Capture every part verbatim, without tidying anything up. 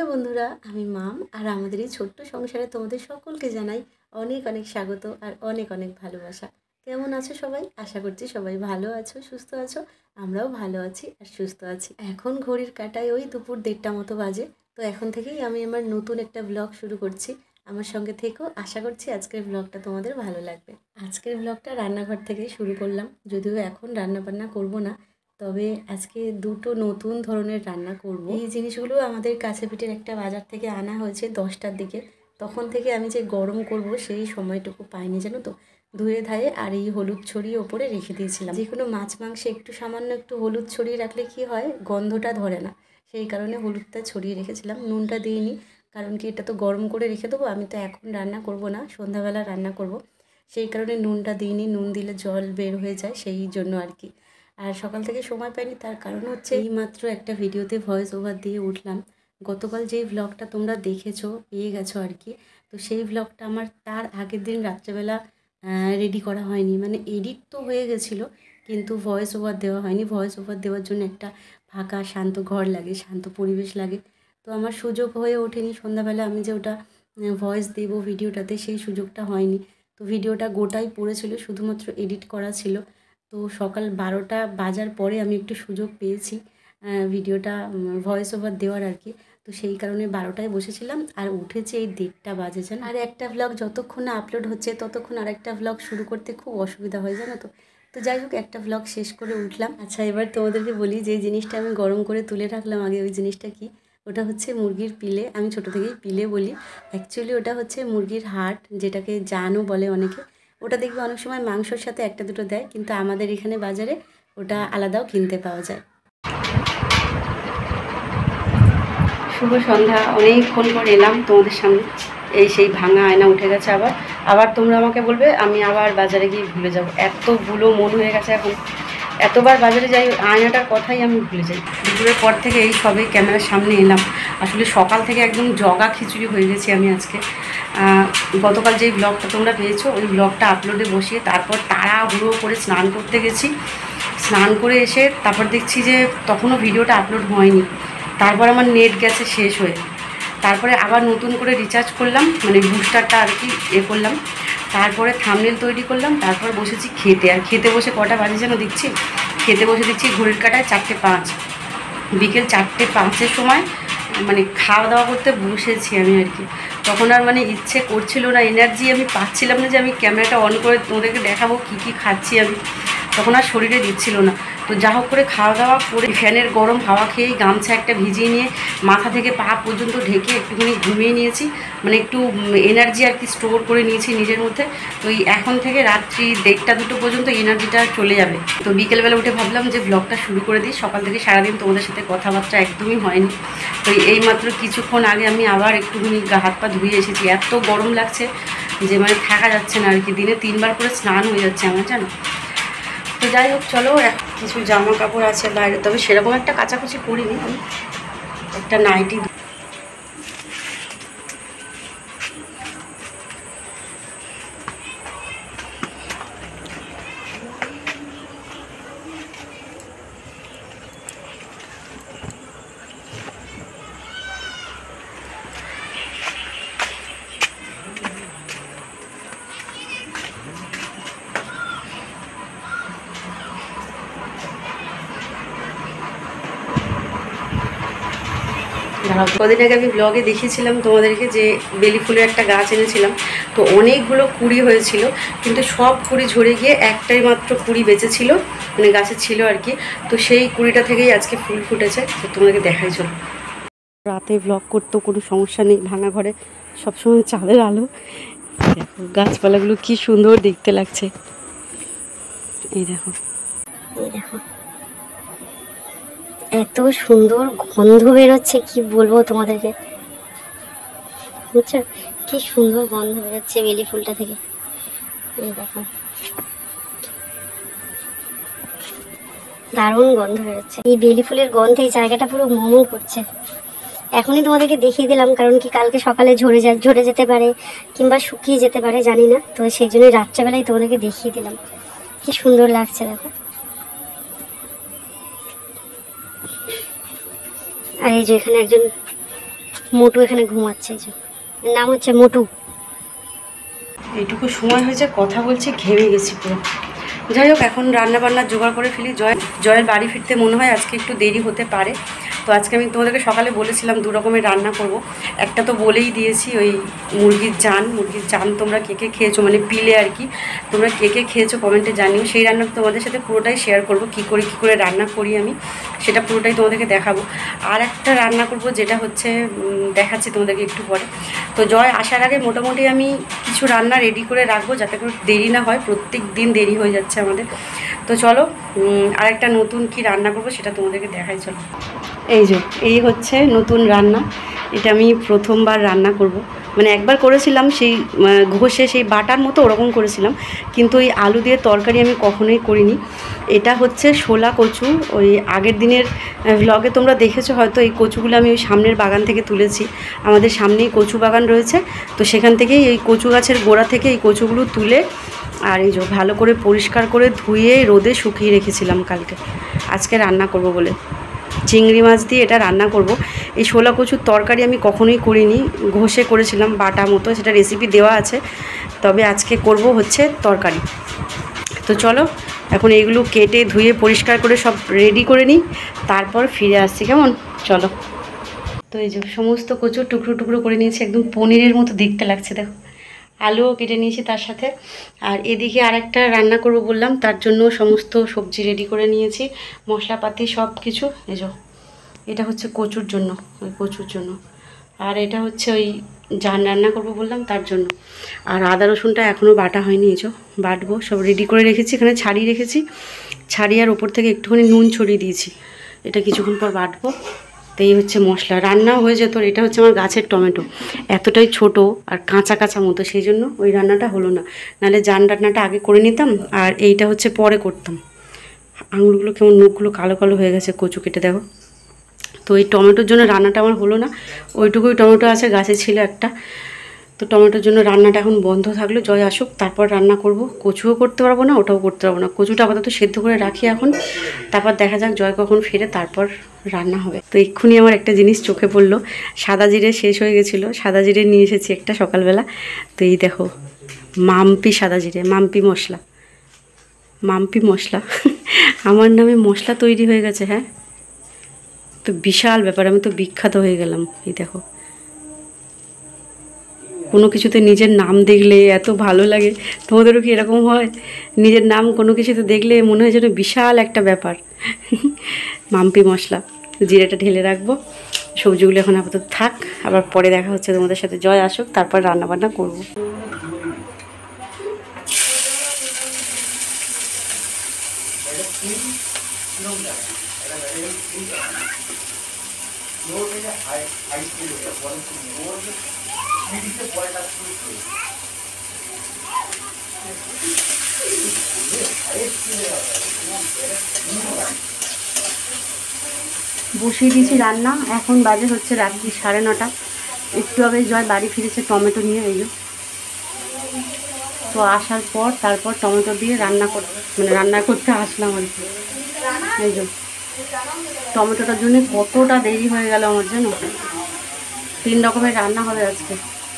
Hello বন্ধুরা, আমি মাম আর আমাদের এই ছোট্ট সংসারে তোমাদের সকলকে জানাই অনেক অনেক স্বাগত আর অনেক অনেক ভালোবাসা। কেমন আছো সবাই? আশা করছি সবাই ভালো আছো, সুস্থ আছো। আমরাও ভালো আছি আর সুস্থ আছি। এখন ঘড়ির কাঁটায় ওই দুপুর দেড়টা মতো বাজে। তো এখন থেকেই আমি আমার নতুন একটা ব্লগ শুরু করছি। আমার সঙ্গে থেকেও আশা করছি আজকের ব্লগটা তোমাদের ভালো লাগবে। আজকের ব্লগটা রান্নাঘর থেকেই শুরু করলাম, যদিও এখন রান্না বান্না করবো না, তবে আজকে দুটো নতুন ধরনের রান্না করব। এই জিনিসগুলো আমাদের কাছে পিঠের একটা বাজার থেকে আনা হয়েছে দশটার দিকে। তখন থেকে আমি যে গরম করব সেই সময়টুকু পাইনি, জানো তো। ধুয়ে ধায়ে আর এই হলুদ ছড়িয়ে ওপরে রেখে দিয়েছিলাম। যে কোনো মাছ মাংসে একটু সামান্য একটু হলুদ ছড়িয়ে রাখলে কি হয়, গন্ধটা ধরে না। সেই কারণে হলুদটা ছড়িয়ে রেখেছিলাম, নুনটা দিইনি। কারণ কি, এটা তো গরম করে রেখে দেবো, আমি তো এখন রান্না করব না, সন্ধ্যাবেলা রান্না করব। সেই কারণে নুনটা দিইনি, নুন দিলে জল বের হয়ে যায়, সেই জন্য আর কি। আর সকাল থেকে সময় পাইনি, তার কারণ হচ্ছে এই মাত্র একটা ভিডিওতে ভয়েস ওভার দিয়ে উঠলাম। গতকাল যেই ভ্লগটা তোমরা দেখেছো, পেয়ে গেছো আর কি, তো সেই ভ্লগটা আমার তার আগের দিন রাত্রেবেলা রেডি করা হয়নি। মানে এডিট তো হয়ে গেছিলো, কিন্তু ভয়েস ওভার দেওয়া হয়নি। ভয়েস ওভার দেওয়ার জন্য একটা ফাঁকা শান্ত ঘর লাগে, শান্ত পরিবেশ লাগে। তো আমার সুযোগ হয়ে ওঠেনি সন্ধ্যাবেলা আমি যে ওটা ভয়েস দেবো ভিডিওটাতে, সেই সুযোগটা হয়নি। তো ভিডিওটা গোটাই পড়েছিল, শুধুমাত্র এডিট করা ছিল। তো সকাল বারোটা বাজার পরে আমি একটু সুযোগ পেয়েছি ভিডিওটা ভয়েস ওভার দেওয়ার আর কি। তো সেই কারণে বারোটায় বসেছিলাম আর উঠেছে এই দেড়টা বাজে যেন। আর একটা ভ্লগ যতক্ষণ না আপলোড হচ্ছে ততক্ষণ আর একটা ভ্লগ শুরু করতে খুব অসুবিধা হয়, জানো তো। তো যাই হোক, একটা ভ্লগ শেষ করে উঠলাম। আচ্ছা, এবার তোমাদেরকে বলি যে জিনিসটা আমি গরম করে তুলে রাখলাম আগে, ওই জিনিসটা কি, ওটা হচ্ছে মুরগির পিলে। আমি ছোটো থেকেই পিলে বলি, অ্যাকচুয়ালি ওটা হচ্ছে মুরগির হার্ট, যেটাকে জানও বলে অনেকে। ওটা দেখবে অনেক সময় মাংসর সাথে একটা দুটো দেয়, কিন্তু আমাদের এখানে বাজারে ওটা আলাদাও কিনতে পাওয়া যায়। শুভ সন্ধ্যা, অনেকক্ষণ পর এলাম তোমাদের সামনে। এই সেই ভাঙা আয়না উঠে গেছে আবার। আবার তোমরা আমাকে বলবে আমি আবার বাজারে গিয়ে ভুলে যাব। এত ভুলো মন হয়ে গেছে এখন, এতবার বাজারে যাই আয়নাটার কথাই আমি ভুলে যাই। দুপুরের পর থেকে এই সবে ক্যামেরার সামনে এলাম। আসলে সকাল থেকে একদম জগা খিচুড়ি হয়ে গেছি আমি আজকে। গতকাল যেই ব্লগটা তোমরা পেয়েছো, ওই ব্লগটা আপলোডে বসিয়ে তারপর তাড়াহুড়ো করে স্নান করতে গেছি। স্নান করে এসে তারপর দেখছি যে তখনও ভিডিওটা আপলোড হয়নি। তারপর আমার নেট গেছে শেষ হয়ে, তারপরে আবার নতুন করে রিচার্জ করলাম, মানে বুস্টারটা আর কি এ করলাম। তারপরে থাম্বনেল তৈরি করলাম, তারপর বসেছি খেতে। আর খেতে বসে কটা বাজে যেন দেখছি, খেতে বসে দেখছি ঘড়ির কাঁটায় চারটে পাঁচ, বিকেল চারটে পাঁচের সময় মানে খাওয়া দাওয়া করতে বসেছি আমি আর কি। তখন আর মানে ইচ্ছে করছিল না, এনার্জি আমি পাচ্ছিলাম না যে আমি ক্যামেরাটা অন করে তোমাদেরকে দেখাবো কী কী খাচ্ছি আমি, তখন আর শরীরে দিচ্ছিল না। তো যা হোক করে খাওয়া দাওয়া করে ফ্যানের গরম হাওয়া খেয়েই গামছা একটা ভিজিয়ে নিয়ে মাথা থেকে পা পর্যন্ত ঢেকে একটুখানি ঘুমিয়ে নিয়েছি, মানে একটু এনার্জি আর কি স্টোর করে নিয়েছি নিজের মধ্যে। তো এখন থেকে রাত্রি দেড়টা দুটো পর্যন্ত এনার্জিটা চলে যাবে। তো বিকেলবেলা উঠে ভাবলাম যে ব্লগটা শুরু করে দিই। সকাল থেকে সারাদিন তোমাদের সাথে কথাবার্তা একদমই হয়নি। তো এইমাত্র কিছুক্ষণ আগে আমি আবার একটুখানি গা হাত পা ধুয়ে এসেছি। এত গরম লাগছে যে মানে থাকা যাচ্ছে না আর কি, দিনে তিনবার করে স্নান হয়ে যাচ্ছে আমার, জানো। তো যাই হোক, চলো, কিছু জামা কাপড় আছে বাইরে, তবে সেরকম একটা কাচাকুচি করিনি আমি, একটা নাইটি। কদিন আগে আমি ব্লগে দেখিয়েছিলাম তোমাদেরকে যে বেলি ফুলের একটা গাছ এনেছিলাম। তো অনেকগুলো কুড়ি হয়েছিল, কিন্তু সব কুড়ি ঝরে গিয়ে একটাই মাত্র কুড়ি বেঁচেছিল, মানে গাছে ছিল আর কি। তো সেই কুড়িটা থেকেই আজকে ফুল ফুটেছে। তো তোমাদেরকে দেখাই চলো। রাতে ব্লগ করতেও কোনো সমস্যা নেই, ভাঙা ঘরে সবসময় চাঁদের আলো। দেখো গাছপালাগুলো কি সুন্দর দেখতে লাগছে। এই দেখো, এই দেখো, এত সুন্দর গন্ধ বেরোচ্ছে, কি বলবো তোমাদেরকে, বুঝছো? কি সুন্দর গন্ধ বেরোচ্ছে বেলি ফুলটা থেকে। এই দেখো, দারুণ গন্ধ বেরোচ্ছে। এই বেলি ফুলের গন্ধে এই জায়গাটা পুরো মোমো করছে। এখনই তোমাদেরকে দেখিয়ে দিলাম, কারণ কি কালকে সকালে ঝরে যা ঝরে যেতে পারে কিংবা শুকিয়ে যেতে পারে, জানি না। তো সেই জন্যই রাত্রেবেলায় তোমাদেরকে দেখিয়ে দিলাম। কি সুন্দর লাগছে দেখো। আর এই যে এখানে একজন মোটু এখানে ঘুমাচ্ছে, এই যে নাম হচ্ছে মোটু। এইটুকু সময় হয়েছে কথা বলছি, ঘেমে গেছি পুরো। যাই হোক, এখন রান্না বান্না জোগাড় করে ফেলি। জয় জয়ের বাড়ি ফিরতে মনে হয় আজকে একটু দেরি হতে পারে। তো আজকে আমি তোমাদেরকে সকালে বলেছিলাম দু রকমের রান্না করব। একটা তো বলেই দিয়েছি, ওই মুরগির জান। মুরগির জান তোমরা কে কে খেয়েছো, মানে পিলে আর কি, তোমরা কে কে খেয়েছো কমেন্টে জানিও। সেই রান্না তোমাদের সাথে পুরোটাই শেয়ার করব, কী করে কী করে রান্না করি আমি, সেটা পুরোটাই তোমাদেরকে দেখাবো। আর একটা রান্না করব যেটা হচ্ছে দেখাচ্ছি তোমাদেরকে একটু পরে। তো জয় আসার আগে মোটামুটি আমি কিছু রান্না রেডি করে রাখবো, যাতে করে দেরি না হয়। প্রত্যেক দিন দেরি হয়ে যাচ্ছে আমাদের। তো চলো আর একটা নতুন কি রান্না করব সেটা তোমাদেরকে দেখাই। চলো, এই যে এই হচ্ছে নতুন রান্না। এটা আমি প্রথমবার রান্না করব, মানে একবার করেছিলাম সেই ঘষে সেই বাটার মতো ওরকম করেছিলাম, কিন্তু ওই আলু দিয়ে তরকারি আমি কখনোই করিনি। এটা হচ্ছে শোলা কচু। ওই আগের দিনের ভ্লগে তোমরা দেখেছো হয়তো, এই কচুগুলো আমি ওই সামনের বাগান থেকে তুলেছি। আমাদের সামনেই কচু বাগান রয়েছে, তো সেখান থেকেই এই কচু গাছের গোড়া থেকে এই কচুগুলো তুলে আর এই যে ভালো করে পরিষ্কার করে ধুয়ে রোদে শুকিয়ে রেখেছিলাম কালকে, আজকে রান্না করব বলে। চিংড়ি মাছ দিয়ে এটা রান্না করব। এই শোলা কচুর তরকারি আমি কখনোই করিনি, ঘষে করেছিলাম বাটা মতো, সেটা রেসিপি দেওয়া আছে, তবে আজকে করব হচ্ছে তরকারি। তো চলো এখন এইগুলো কেটে ধুয়ে পরিষ্কার করে সব রেডি করে নিই, তারপর ফিরে আসছি, কেমন? চলো। তো এই যে সমস্ত কচুর টুকরো টুকরো করে নিয়েছি, একদম পনিরের মতো দেখতে লাগছে, দেখো। আলুও কেটে নিয়েছি তার সাথে। আর এদিকে আরেকটা রান্না করব বললাম, তার জন্য সমস্ত সবজি রেডি করে নিয়েছি, মশলাপাতি সব কিছু। এই যে এটা হচ্ছে কচুর জন্য, ওই কচুর জন্য। আর এটা হচ্ছে ওই জান রান্না করব বললাম তার জন্য। আর আদা রসুনটা এখনও বাটা হয়নি, এই যে বাটবো, সব রেডি করে রেখেছি, এখানে ছাড়িয়ে রেখেছি। ছাড়িয়ে আর ওপর থেকে একটুখানি নুন ছড়িয়ে দিয়েছি, এটা কিছুক্ষণ পর বাটবো। তো এই হচ্ছে মশলা, রান্না হয়ে যেত। এটা হচ্ছে আমার গাছের টমেটো, এতটাই ছোট আর কাঁচা কাঁচা মতো, সেই জন্য ওই রান্নাটা হলো না। নাহলে জান রান্নাটা আগে করে নিতাম, আর এইটা হচ্ছে পরে করতাম। আঙুলগুলো কেমন, মুখগুলো কালো কালো হয়ে গেছে কচু কেটে, দেখো। তো এই টমেটোর জন্য রান্নাটা আমার হলো না, ওইটুকুই টমেটো আছে, গাছে ছিল একটা। তো টমেটোর জন্য রান্নাটা এখন বন্ধ থাকলো, জয় আসুক তারপর রান্না করব। কচুও করতে পারবো না, ওটাও করতে পারবো না। কচুটা আপাতত সেদ্ধ করে রাখি এখন, তারপর দেখা যাক জয় কখন ফিরে, তারপর রান্না হবে। তো এক্ষুনি আমার একটা জিনিস চোখে পড়লো, সাদা জিরে শেষ হয়ে গেছিলো, সাদা জিরে নিয়ে এসেছি একটা সকালবেলা। তো এই দেখো, মাম্পি সাদা জিরে, মাম্পি মশলা, মাম্পি মশলা আমার নামে মশলা তৈরি হয়ে গেছে, হ্যাঁ। তো বিশাল ব্যাপার, আমি তো বিখ্যাত হয়ে গেলাম। এই দেখো, কোনো কিছুতে নিজের নাম দেখলে এত ভালো লাগে। তোমাদেরও কি এরকম হয়? নিজের নাম কোনো কিছুতে দেখলে মনে হয় যেন বিশাল একটা ব্যাপার। মাম্পি মশলা, জিরেটা ঢেলে রাখবো। সবজিগুলো এখন আপাতত থাক, আবার পরে দেখা হচ্ছে তোমাদের সাথে। জয় আসুক তারপর রান্নাবান্না করবো। বসিয়ে দিয়েছি রান্না, এখন বাজে হচ্ছে রাত্রি সাড়ে নটা। একটু আগে জয় বাড়ি ফিরেছে টমেটো নিয়ে, এই যে। তো আসার পর তারপর টমেটো দিয়ে রান্না কর মানে রান্না করতে আসলাম আর কি। এই যে টমেটোটার জন্য কতটা দেরি হয়ে গেল আমার জন্য। তিন রকমের রান্না হবে আজকে।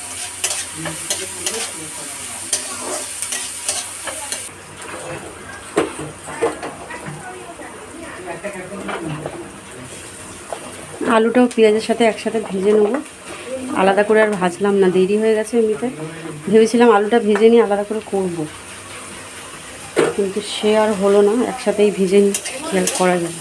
আলুটাও পেঁয়াজের সাথে একসাথে ভেজে নেবো, আলাদা করে আর ভাজলাম না, দেরি হয়ে গেছে এমনিতে। ভেবেছিলাম আলুটা ভেজে নিয়ে আলাদা করে করব, কিন্তু সে আর হলো না, একসাথেই ভেজে নিই, কী আর করা যাবে।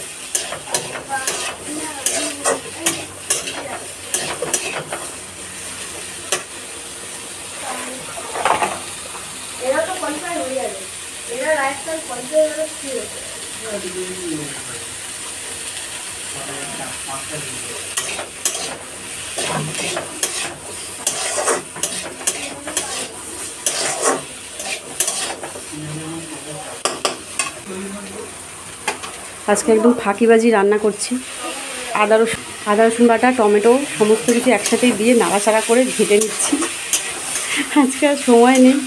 আজকে একদম ফাঁকিবাজি রান্না করছি। আদা রসুন আদা রসুন বাটা, টমেটো সমস্ত কিছু একসাথেই দিয়ে নাড়াচাড়া করে ঘেটে নিচ্ছি। আজকে আর সময় নেই।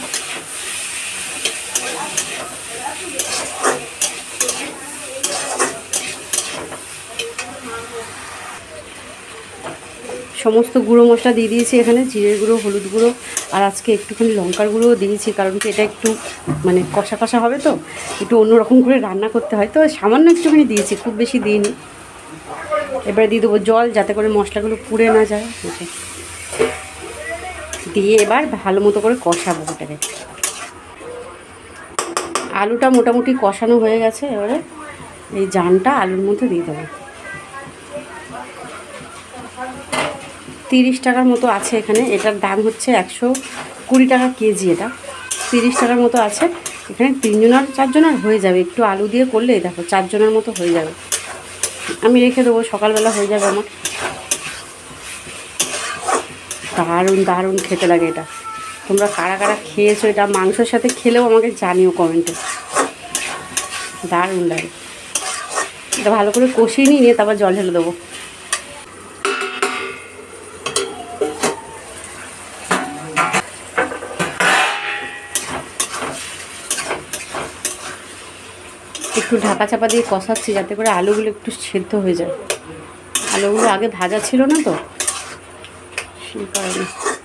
সমস্ত গুঁড়ো মশলা দিয়ে দিয়েছি এখানে, জিরের গুঁড়ো, হলুদ গুঁড়ো, আর আজকে একটুখানি লঙ্কার গুঁড়োও দিয়েছি, কারণ কি এটা একটু মানে কষা কষা হবে তো, একটু অন্যরকম করে রান্না করতে হয়, তো সামান্য একটুখানি দিয়েছি, খুব বেশি দিইনি। এবারে দিয়ে দেবো জল, যাতে করে মশলাগুলো পুড়ে না যায়। দিয়ে এবার ভালো মতো করে কষাবো ওটাকে। আলুটা মোটামুটি কষানো হয়ে গেছে, এবারে এই জানটা আলুর মধ্যে দিয়ে দেবো। তিরিশ টাকার মতো আছে এখানে, এটার দাম হচ্ছে একশো কুড়ি টাকা কেজি, এটা তিরিশ টাকার মতো আছে এখানে। তিনজনের চারজনের হয়ে যাবে, একটু আলু দিয়ে করলে দেখো চারজনের মতো হয়ে যাবে। আমি রেখে দেবো, সকালবেলা হয়ে যাবে আমার। দারুণ দারুণ খেতে লাগে এটা। তোমরা কারা কারা খেয়েছো এটা, মাংসের সাথে খেলেও আমাকে জানিও কমেন্টে, দারুণ লাগে। এটা ভালো করে কষিয়ে নিয়ে তারপর জল ঢেলে দেবো। একটু ঢাকা চাপা দিয়ে কষাচ্ছি, যাতে করে আলুগুলো একটু সেদ্ধ হয়ে যায়। আলুগুলো আগে ভাজা ছিল না তো, সেই কারণে।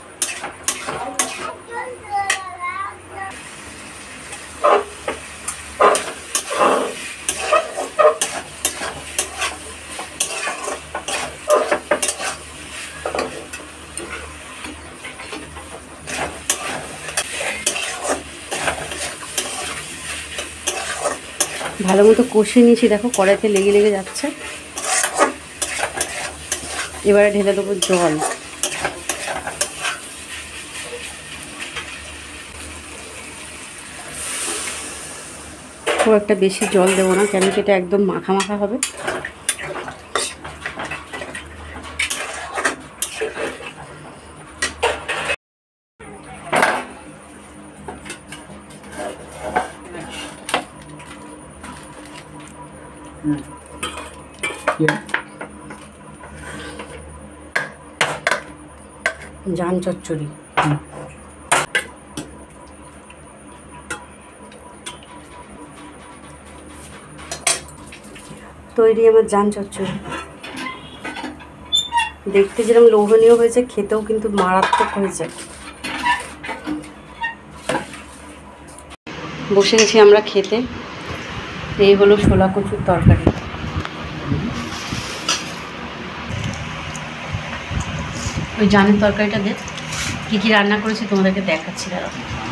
ভালো মতো কষিয়ে নিয়েছি, দেখো কড়াইতে লেগে লেগে যাচ্ছে। এবারে ঢেলে দেবো জল। খুব একটা বেশি জল দেবো না, কেন কি এটা একদম মাখা মাখা হবে। জান চচ্চড়ি তৈরি আমার জান চচ্চড়ি। দেখতে যেরকম লোভনীয় হয়েছে, খেতেও কিন্তু মারাত্মক হয়েছে। বসে গেছি আমরা খেতে। এই হলো ছোলা কচুর তরকারি। ওই জানের তরকারিটা দেখ কী কী রান্না করেছি তোমাদেরকে দেখাচ্ছি দাঁড়া।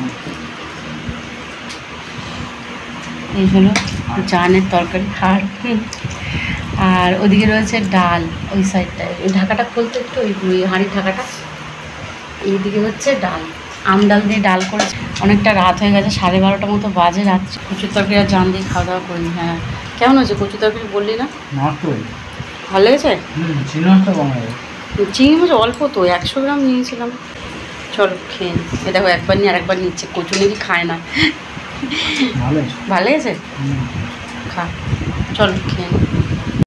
এই হলো জানের তরকারি, আর আর ওদিকে রয়েছে ডাল, ওই সাইডটায়। ওই ঢাকাটা খুলতে একটু, ওই হাঁড়ির ঢাকাটা। এইদিকে হচ্ছে ডাল, আম ডাল দিয়ে ডাল করেছে। অনেকটা রাত হয়ে গেছে, সাড়ে বারোটা মতো বাজে রাত। কচুর তরকারি আর জান দিয়ে খাওয়া দাওয়া করিনি। হ্যাঁ, কেমন হয়েছে কচুর তরকারি বললি না? ভালো লেগেছে। চিংড়ি মাছ অল্প তো, একশো গ্রাম নিয়েছিলাম। চলো খেয়ে নি। এ দেখো একবার নিয়ে আরেকবার নিচ্ছে, কচু নাকি খায় না। ভালো লেগেছে, খা, চলো খেয়ে নি।